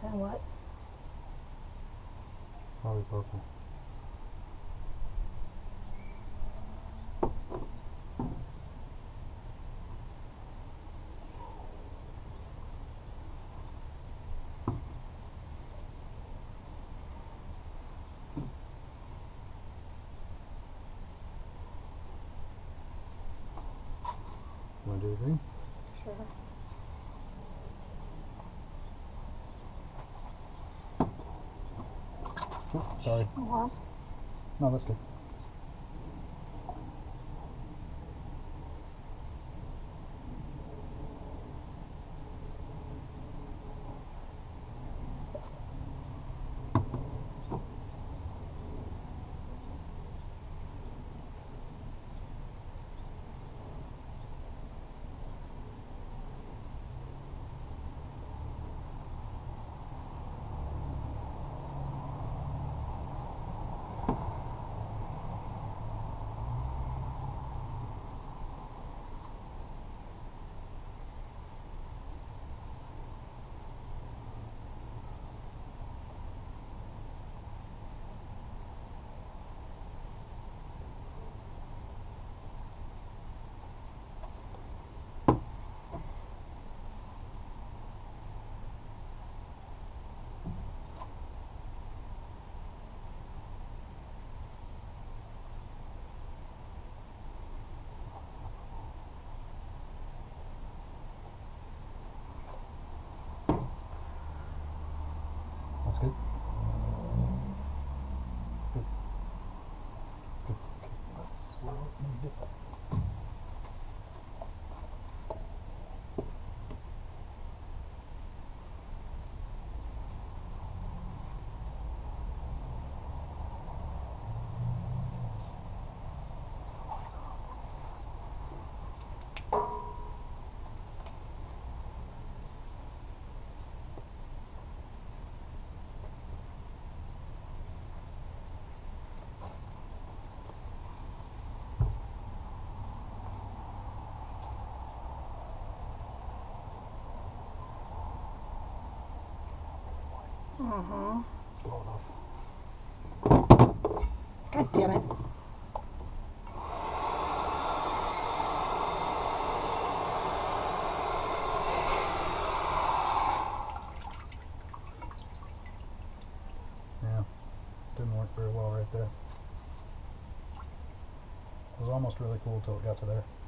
And what? Probably purple. Want to do green? Sure. Oh, sorry. Uh-huh. No, that's good. That's good. Good. Good. Okay, let's swirl and dip it. Uh-huh. Blow it off. God damn it. Yeah, didn't work very well right there. It was almost really cool till it got to there.